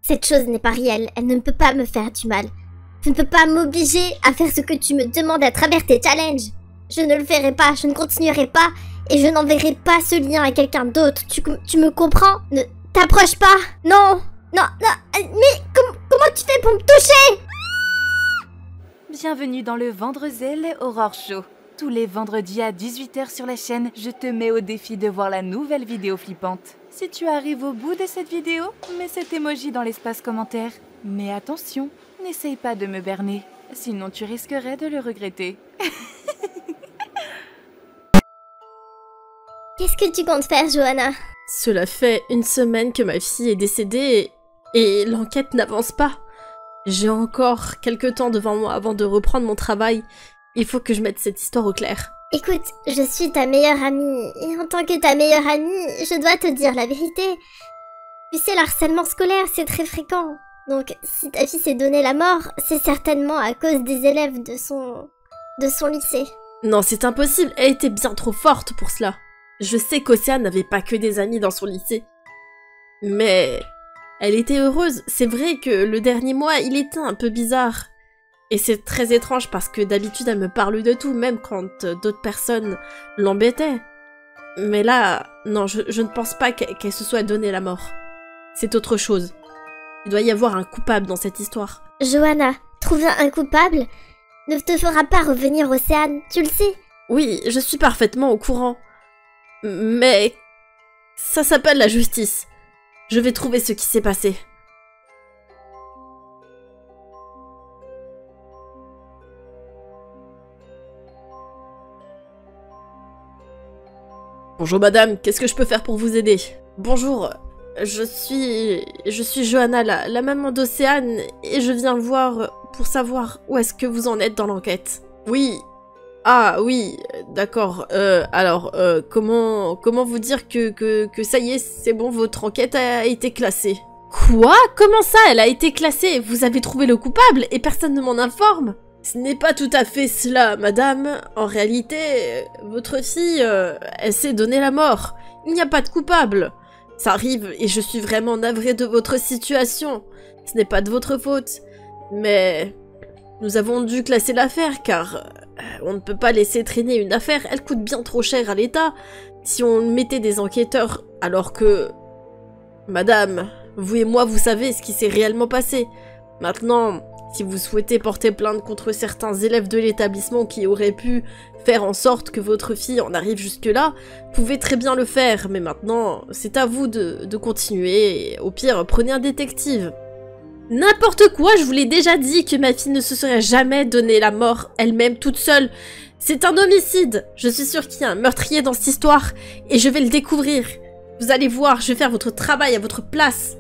Cette chose n'est pas réelle, elle ne peut pas me faire du mal. Tu ne peux pas m'obliger à faire ce que tu me demandes à travers tes challenges. Je ne le ferai pas, je ne continuerai pas, et je n'enverrai pas ce lien à quelqu'un d'autre. Tu me comprends? Ne t'approche pas. Non, non, non, mais comment tu fais pour me toucher? Bienvenue dans le Vendrezel Horror Show. Tous les vendredis à 18 h sur la chaîne, je te mets au défi de voir la nouvelle vidéo flippante. Si tu arrives au bout de cette vidéo, mets cet emoji dans l'espace commentaire. Mais attention, n'essaye pas de me berner, sinon tu risquerais de le regretter. Qu'est-ce que tu comptes faire, Johanna? Cela fait une semaine que ma fille est décédée et l'enquête n'avance pas. J'ai encore quelques temps devant moi avant de reprendre mon travail. Il faut que je mette cette histoire au clair. Écoute, je suis ta meilleure amie, et en tant que ta meilleure amie, je dois te dire la vérité. Tu sais, l'harcèlement scolaire, c'est très fréquent. Donc, si ta fille s'est donné la mort, c'est certainement à cause des élèves de son lycée. Non, c'est impossible, elle était bien trop forte pour cela. Je sais qu'Océane n'avait pas que des amis dans son lycée. Mais elle était heureuse. C'est vrai que le dernier mois, il était un peu bizarre. Et c'est très étrange parce que d'habitude, elle me parle de tout, même quand d'autres personnes l'embêtaient. Mais là, non, je ne pense pas qu'elle se soit donné la mort. C'est autre chose. Il doit y avoir un coupable dans cette histoire. Johanna, trouver un coupable ne te fera pas revenir Océane, tu le sais. Oui, je suis parfaitement au courant. Mais ça s'appelle la justice. Je vais trouver ce qui s'est passé. Bonjour madame, qu'est-ce que je peux faire pour vous aider? Bonjour, je suis Johanna, la maman d'Océane, et je viens voir pour savoir où est-ce que vous en êtes dans l'enquête. Oui. Ah oui, d'accord. Alors, comment vous dire que ça y est, c'est bon, votre enquête a été classée. Quoi? Comment ça, elle a été classée? Vous avez trouvé le coupable et personne ne m'en informe? Ce n'est pas tout à fait cela, madame. En réalité, votre fille, elle s'est donné la mort. Il n'y a pas de coupable. Ça arrive et je suis vraiment navrée de votre situation. Ce n'est pas de votre faute. Mais nous avons dû classer l'affaire car on ne peut pas laisser traîner une affaire. Elle coûte bien trop cher à l'État si on mettait des enquêteurs alors que... Madame, vous et moi, vous savez ce qui s'est réellement passé. Maintenant... Si vous souhaitez porter plainte contre certains élèves de l'établissement qui auraient pu faire en sorte que votre fille en arrive jusque-là, vous pouvez très bien le faire, mais maintenant, c'est à vous de continuer, et au pire, prenez un détective. N'importe quoi, je vous l'ai déjà dit que ma fille ne se serait jamais donné la mort elle-même toute seule. C'est un homicide. Je suis sûre qu'il y a un meurtrier dans cette histoire, et je vais le découvrir. Vous allez voir, je vais faire votre travail à votre place.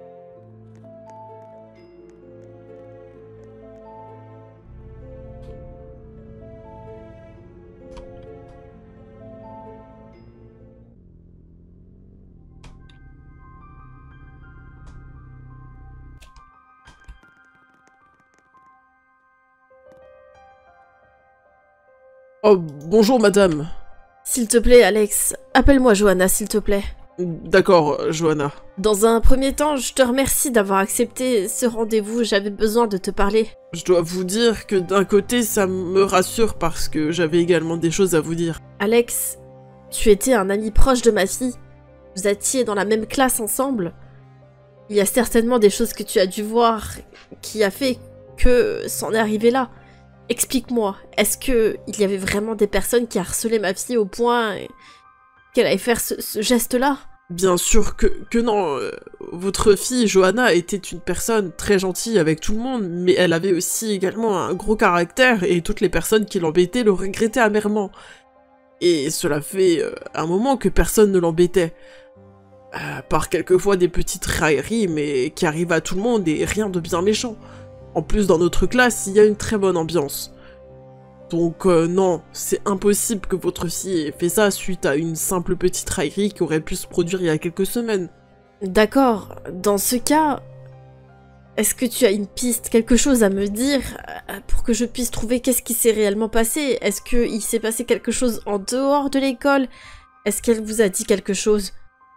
Oh, bonjour madame. S'il te plaît, Alex, appelle-moi Johanna, s'il te plaît. D'accord, Johanna. Dans un premier temps, je te remercie d'avoir accepté ce rendez-vous, j'avais besoin de te parler. Je dois vous dire que d'un côté, ça me rassure parce que j'avais également des choses à vous dire. Alex, tu étais un ami proche de ma fille. Vous étiez dans la même classe ensemble. Il y a certainement des choses que tu as dû voir qui a fait que c'en est arrivé là. Explique-moi, est-ce que il y avait vraiment des personnes qui harcelaient ma fille au point qu'elle allait faire ce geste-là? Bien sûr que non. Votre fille, Johanna, était une personne très gentille avec tout le monde, mais elle avait aussi également un gros caractère et toutes les personnes qui l'embêtaient le regrettaient amèrement. Et cela fait un moment que personne ne l'embêtait. Par quelquefois des petites railleries, mais qui arrivent à tout le monde et rien de bien méchant. En plus, dans notre classe, il y a une très bonne ambiance. Donc non, c'est impossible que votre fille ait fait ça suite à une simple petite raillerie qui aurait pu se produire il y a quelques semaines. D'accord, dans ce cas, est-ce que tu as une piste, quelque chose à me dire pour que je puisse trouver qu'est-ce qui s'est réellement passé? Est-ce qu'il s'est passé quelque chose en dehors de l'école? Est-ce qu'elle vous a dit quelque chose?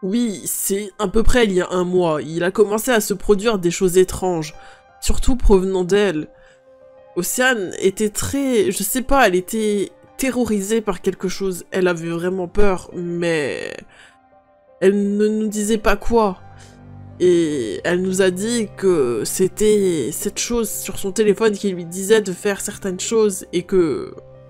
Oui, c'est à peu près il y a un mois. Il a commencé à se produire des choses étranges, surtout provenant d'elle. Océane était très... je sais pas, elle était terrorisée par quelque chose. Elle avait vraiment peur, mais... elle ne nous disait pas quoi. Et elle nous a dit que c'était cette chose sur son téléphone qui lui disait de faire certaines choses et que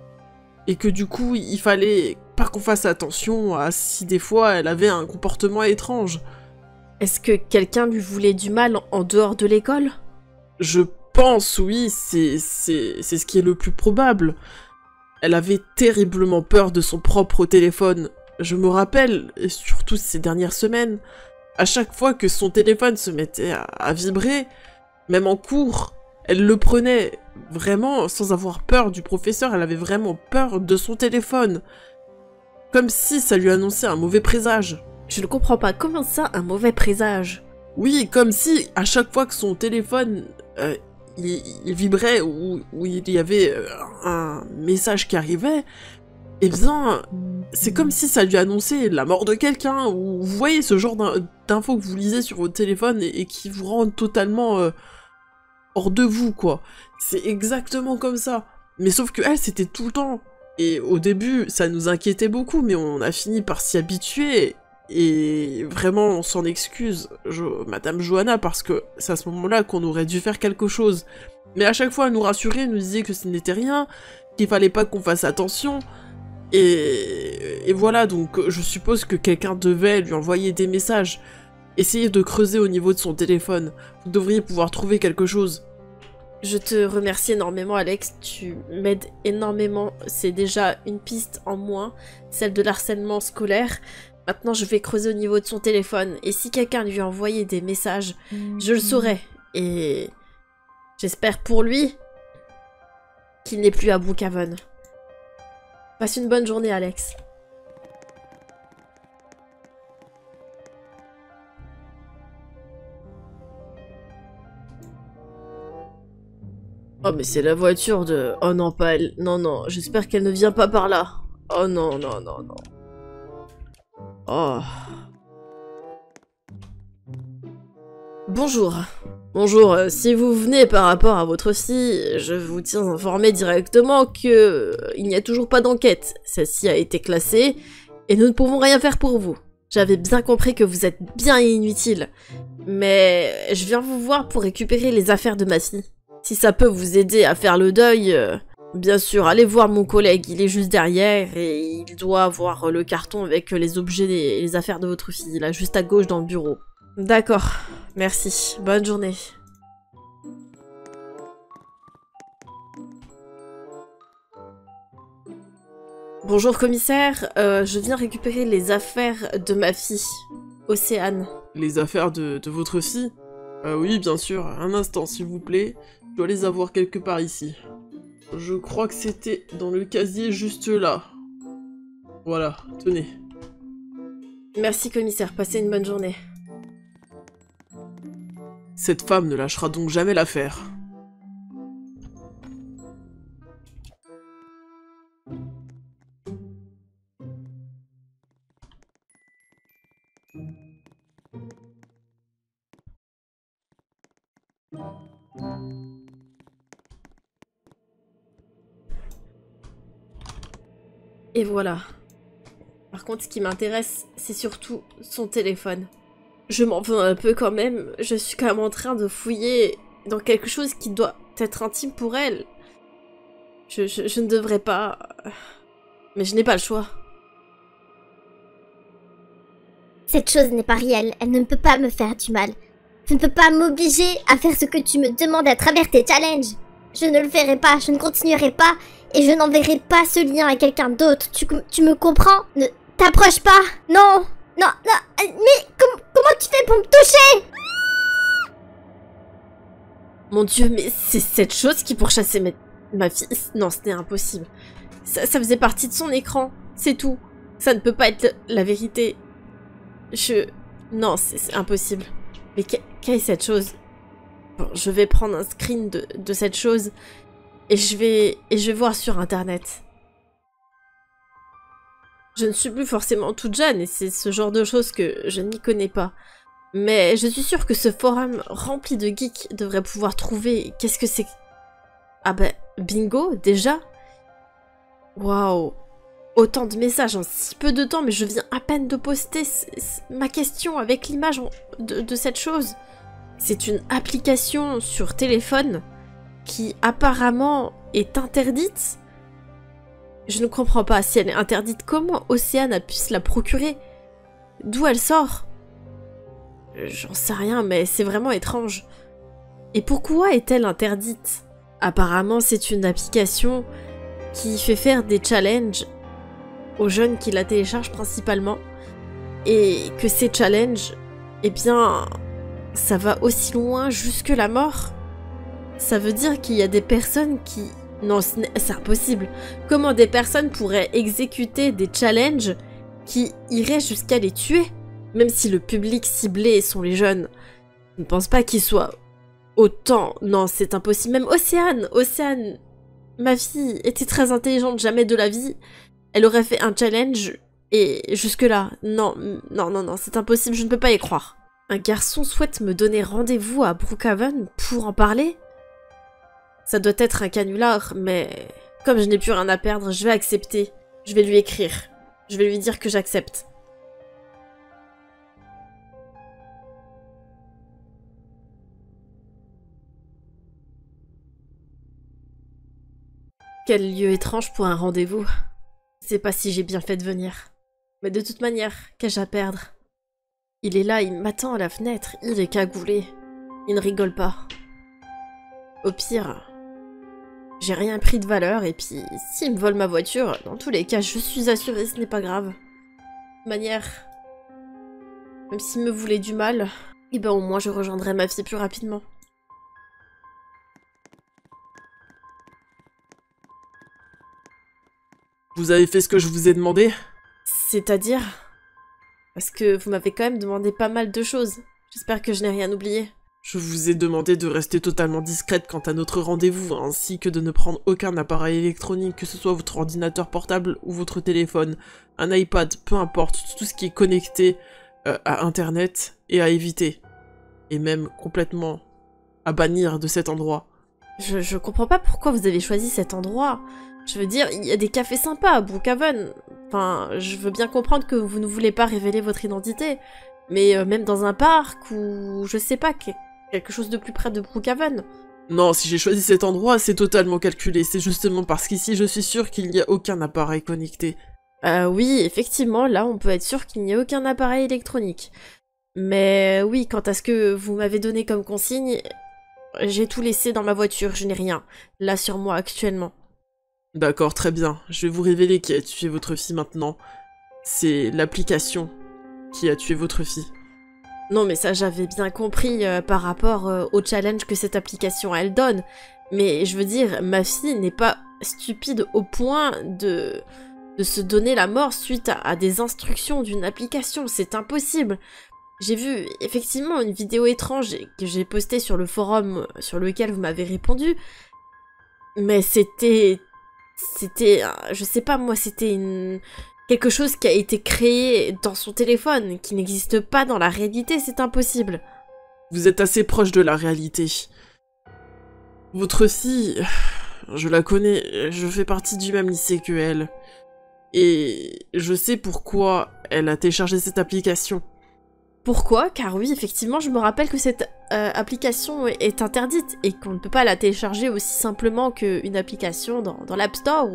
du coup, il fallait pas qu'on fasse attention à si des fois elle avait un comportement étrange. Est-ce que quelqu'un lui voulait du mal en dehors de l'école? Je pense, oui, c'est ce qui est le plus probable. Elle avait terriblement peur de son propre téléphone. Je me rappelle, et surtout ces dernières semaines, à chaque fois que son téléphone se mettait à vibrer, même en cours, elle le prenait vraiment sans avoir peur du professeur, elle avait vraiment peur de son téléphone. Comme si ça lui annonçait un mauvais présage. Je ne comprends pas, comment ça, un mauvais présage? Oui, comme si à chaque fois que son téléphone il vibrait ou il y avait un message qui arrivait, eh bien, c'est comme si ça lui annonçait la mort de quelqu'un, ou vous voyez ce genre d'infos que vous lisez sur votre téléphone et qui vous rendent totalement hors de vous, quoi. C'est exactement comme ça. Mais sauf que elle, c'était tout le temps. Et au début, ça nous inquiétait beaucoup, mais on a fini par s'y habituer. Et vraiment, on s'en excuse, Madame Johanna, parce que c'est à ce moment-là qu'on aurait dû faire quelque chose. Mais à chaque fois, elle nous rassurait, elle nous disait que ce n'était rien, qu'il fallait pas qu'on fasse attention. Et voilà, donc je suppose que quelqu'un devait lui envoyer des messages. Essayez de creuser au niveau de son téléphone. Vous devriez pouvoir trouver quelque chose. Je te remercie énormément, Alex. Tu m'aides énormément. C'est déjà une piste en moins, celle de l'harcèlement scolaire. Maintenant, je vais creuser au niveau de son téléphone. Et si quelqu'un lui a envoyé des messages, je le saurai. Et j'espère pour lui qu'il n'est plus à Brookhaven. Passe une bonne journée, Alex. Oh, mais c'est la voiture de... Oh non, pas elle. Non, non, j'espère qu'elle ne vient pas par là. Oh non, non, non, non. Oh. Bonjour. Bonjour, si vous venez par rapport à votre fille, je vous tiens informé directement que il n'y a toujours pas d'enquête. Celle-ci a été classée et nous ne pouvons rien faire pour vous. J'avais bien compris que vous êtes bien inutile, mais je viens vous voir pour récupérer les affaires de ma fille. Si ça peut vous aider à faire le deuil, bien sûr, allez voir mon collègue, il est juste derrière et il doit avoir le carton avec les objets et les affaires de votre fille, là, juste à gauche dans le bureau. D'accord, merci, bonne journée. Bonjour commissaire, je viens récupérer les affaires de ma fille, Océane. Les affaires de votre fille? Oui, bien sûr, un instant s'il vous plaît, je dois les avoir quelque part ici. Je crois que c'était dans le casier juste là. Voilà, tenez. Merci commissaire, passez une bonne journée. Cette femme ne lâchera donc jamais l'affaire. Et voilà. Par contre, ce qui m'intéresse, c'est surtout son téléphone. Je m'en veux un peu quand même, je suis quand même en train de fouiller dans quelque chose qui doit être intime pour elle. Je ne devrais pas... Mais je n'ai pas le choix. Cette chose n'est pas réelle, elle ne peut pas me faire du mal. Tu ne peux pas m'obliger à faire ce que tu me demandes à travers tes challenges. Je ne le ferai pas, je ne continuerai pas, et je n'enverrai pas ce lien à quelqu'un d'autre. Tu me comprends? Ne t'approche pas. Non, non, non, mais comment tu fais pour me toucher? Mon Dieu, mais c'est cette chose qui pourchassait ma fille. Non, c'était impossible. Ça faisait partie de son écran, c'est tout. Ça ne peut pas être la vérité. Non, c'est impossible. Mais quelle est cette chose? Bon, je vais prendre un screen de cette chose et je vais voir sur internet. Je ne suis plus forcément toute jeune et c'est ce genre de choses que je n'y connais pas. Mais je suis sûre que ce forum rempli de geeks devrait pouvoir trouver... Qu'est-ce que c'est? Ah ben, bingo, déjà? Waouh! Autant de messages en si peu de temps, mais je viens à peine de poster ma question avec l'image de cette chose. C'est une application sur téléphone qui apparemment est interdite. Je ne comprends pas. Si elle est interdite, comment Océane a pu se la procurer? D'où elle sort? J'en sais rien, mais c'est vraiment étrange. Et pourquoi est-elle interdite? Apparemment, c'est une application qui fait faire des challenges aux jeunes qui la téléchargent principalement. Et que ces challenges, eh bien, ça va aussi loin jusque la mort. Ça veut dire qu'il y a des personnes qui... Non, c'est impossible. Comment des personnes pourraient exécuter des challenges qui iraient jusqu'à les tuer? Même si le public ciblé sont les jeunes. Je ne pense pas qu'ils soient autant... Non, c'est impossible. Même Océane, ma fille, était très intelligente, jamais de la vie. Elle aurait fait un challenge et jusque-là, non, c'est impossible, je ne peux pas y croire. Un garçon souhaite me donner rendez-vous à Brookhaven pour en parler? Ça doit être un canular, mais comme je n'ai plus rien à perdre, je vais accepter. Je vais lui écrire. Je vais lui dire que j'accepte. Quel lieu étrange pour un rendez-vous. Je sais pas si j'ai bien fait de venir. Mais de toute manière, qu'ai-je à perdre? Il est là, il m'attend à la fenêtre, il est cagoulé. Il ne rigole pas. Au pire, j'ai rien pris de valeur, et puis s'il me vole ma voiture, dans tous les cas, je suis assurée, ce n'est pas grave. De toute manière, même s'il me voulait du mal, eh ben au moins je rejoindrai ma fille plus rapidement. Vous avez fait ce que je vous ai demandé? C'est-à-dire? Parce que vous m'avez quand même demandé pas mal de choses. J'espère que je n'ai rien oublié. Je vous ai demandé de rester totalement discrète quant à notre rendez-vous, ainsi que de ne prendre aucun appareil électronique, que ce soit votre ordinateur portable ou votre téléphone, un iPad, peu importe, tout ce qui est connecté à Internet, et à éviter. Et même complètement à bannir de cet endroit. Je comprends pas pourquoi vous avez choisi cet endroit. Je veux dire, il y a des cafés sympas à Brookhaven. Enfin, je veux bien comprendre que vous ne voulez pas révéler votre identité. Mais même dans un parc ou, je sais pas, quelque chose de plus près de Brookhaven. Non, si j'ai choisi cet endroit, c'est totalement calculé. C'est justement parce qu'ici, je suis sûre qu'il n'y a aucun appareil connecté. Oui, effectivement, là, on peut être sûr qu'il n'y a aucun appareil électronique. Mais oui, quant à ce que vous m'avez donné comme consigne, j'ai tout laissé dans ma voiture, je n'ai rien, là sur moi actuellement. D'accord, très bien. Je vais vous révéler qui a tué votre fille maintenant. C'est l'application qui a tué votre fille. Non, mais ça, j'avais bien compris par rapport au challenge que cette application, elle donne. Mais je veux dire, ma fille n'est pas stupide au point de se donner la mort suite à des instructions d'une application. C'est impossible. J'ai vu effectivement une vidéo étrange que j'ai postée sur le forum sur lequel vous m'avez répondu. Mais c'était, je sais pas moi, c'était quelque chose qui a été créé dans son téléphone, qui n'existe pas dans la réalité, c'est impossible. Vous êtes assez proche de la réalité. Votre fille, je la connais, je fais partie du même lycée que elle. Et je sais pourquoi elle a téléchargé cette application. Pourquoi? Car oui, effectivement, je me rappelle que cette application est interdite et qu'on ne peut pas la télécharger aussi simplement qu'une application dans l'App Store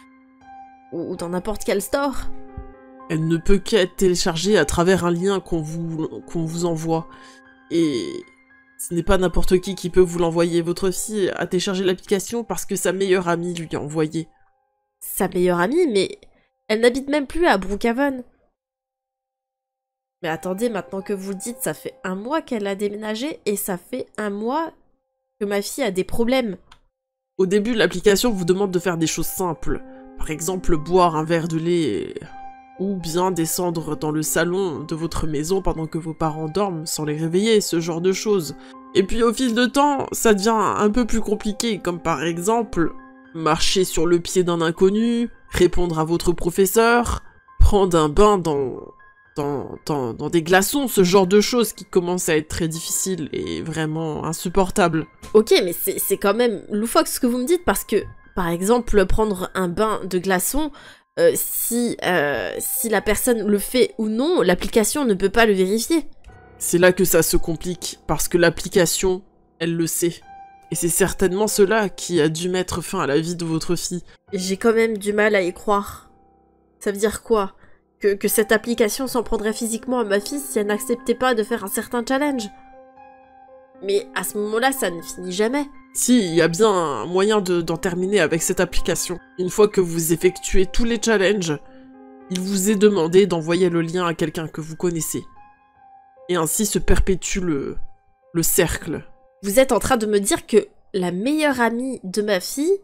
ou dans n'importe quel store. Elle ne peut qu'être téléchargée à travers un lien qu'on vous envoie. Et ce n'est pas n'importe qui peut vous l'envoyer. Votre fille a téléchargé l'application parce que sa meilleure amie lui a envoyé. Sa meilleure amie? Mais elle n'habite même plus à Brookhaven. Mais attendez, maintenant que vous le dites, ça fait 1 mois qu'elle a déménagé et ça fait 1 mois que ma fille a des problèmes. Au début, l'application vous demande de faire des choses simples. Par exemple, boire un verre de lait ou bien descendre dans le salon de votre maison pendant que vos parents dorment sans les réveiller, ce genre de choses. Et puis au fil de temps, ça devient un peu plus compliqué, comme par exemple, marcher sur le pied d'un inconnu, répondre à votre professeur, prendre un bain dans des glaçons, ce genre de choses qui commencent à être très difficiles et vraiment insupportables. Ok, mais c'est quand même loufoque ce que vous me dites, parce que, par exemple, prendre un bain de glaçons, si la personne le fait ou non, l'application ne peut pas le vérifier. C'est là que ça se complique, parce que l'application, elle le sait. Et c'est certainement cela qui a dû mettre fin à la vie de votre fille. J'ai quand même du mal à y croire. Ça veut dire quoi ? Que cette application s'en prendrait physiquement à ma fille si elle n'acceptait pas de faire un certain challenge. Mais à ce moment-là, ça ne finit jamais. Si, il y a bien un moyen d'en terminer avec cette application. Une fois que vous effectuez tous les challenges, il vous est demandé d'envoyer le lien à quelqu'un que vous connaissez. Et ainsi se perpétue le cercle. Vous êtes en train de me dire que la meilleure amie de ma fille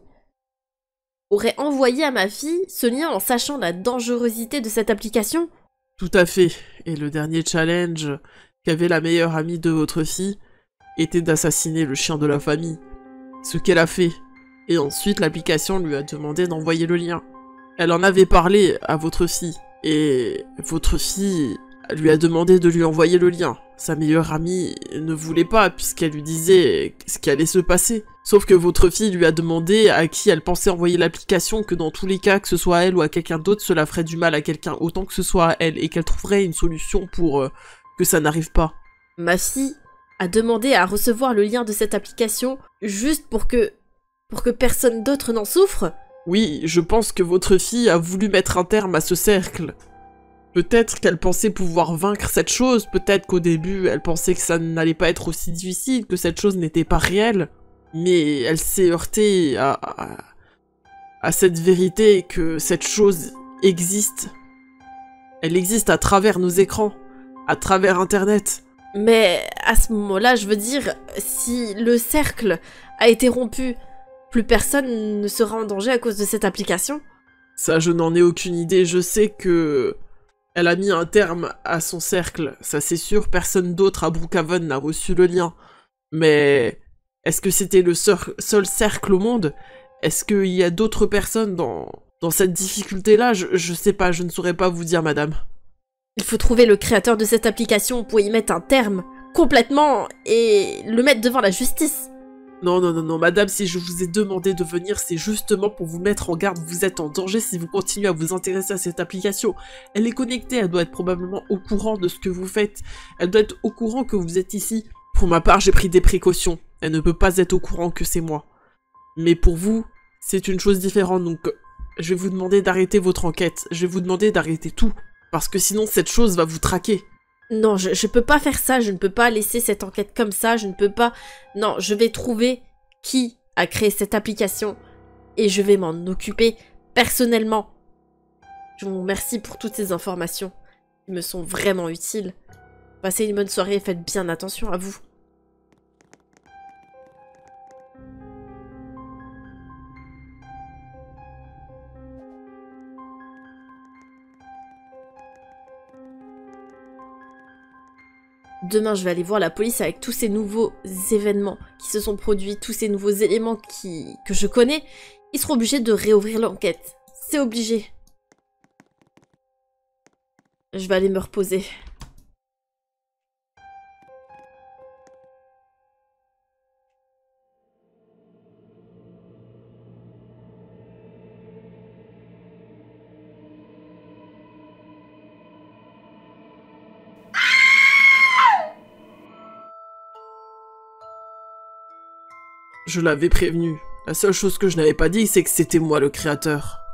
aurait envoyé à ma fille ce lien en sachant la dangerosité de cette application ? Tout à fait. Et le dernier challenge qu'avait la meilleure amie de votre fille était d'assassiner le chien de la famille. Ce qu'elle a fait. Et ensuite, l'application lui a demandé d'envoyer le lien. Elle en avait parlé à votre fille. Et votre fille lui a demandé de lui envoyer le lien. Sa meilleure amie ne voulait pas, puisqu'elle lui disait ce qui allait se passer. Sauf que votre fille lui a demandé à qui elle pensait envoyer l'application, que dans tous les cas, que ce soit à elle ou à quelqu'un d'autre, cela ferait du mal à quelqu'un, autant que ce soit à elle, et qu'elle trouverait une solution pour que ça n'arrive pas. Ma fille a demandé à recevoir le lien de cette application juste pour que personne d'autre n'en souffre ? Oui, je pense que votre fille a voulu mettre un terme à ce cercle. Peut-être qu'elle pensait pouvoir vaincre cette chose, peut-être qu'au début, elle pensait que ça n'allait pas être aussi difficile, que cette chose n'était pas réelle, mais elle s'est heurtée à cette vérité que cette chose existe. Elle existe à travers nos écrans, à travers Internet. Mais à ce moment-là, je veux dire, si le cercle a été rompu, plus personne ne sera en danger à cause de cette application ? Ça, je n'en ai aucune idée. Je sais que elle a mis un terme à son cercle. Ça, c'est sûr, personne d'autre à Brookhaven n'a reçu le lien. Mais est-ce que c'était le seul cercle au monde ? Est-ce qu'il y a d'autres personnes dans cette difficulté-là ? Je sais pas, je ne saurais pas vous dire, madame. Il faut trouver le créateur de cette application pour y mettre un terme, complètement, et le mettre devant la justice. Non, madame, si je vous ai demandé de venir, c'est justement pour vous mettre en garde. Vous êtes en danger si vous continuez à vous intéresser à cette application. Elle est connectée, elle doit être probablement au courant de ce que vous faites. Elle doit être au courant que vous êtes ici. Pour ma part, j'ai pris des précautions. Elle ne peut pas être au courant que c'est moi. Mais pour vous, c'est une chose différente, donc je vais vous demander d'arrêter votre enquête. Je vais vous demander d'arrêter tout. Parce que sinon, cette chose va vous traquer. Non, je peux pas faire ça, je ne peux pas laisser cette enquête comme ça, je ne peux pas... Non, je vais trouver qui a créé cette application et je vais m'en occuper personnellement. Je vous remercie pour toutes ces informations. Elles me sont vraiment utiles. Passez une bonne soirée et faites bien attention à vous. Demain, je vais aller voir la police avec tous ces nouveaux événements qui se sont produits, tous ces nouveaux éléments que je connais. Ils seront obligés de réouvrir l'enquête. C'est obligé. Je vais aller me reposer. Je l'avais prévenu. La seule chose que je n'avais pas dit, c'est que c'était moi le créateur.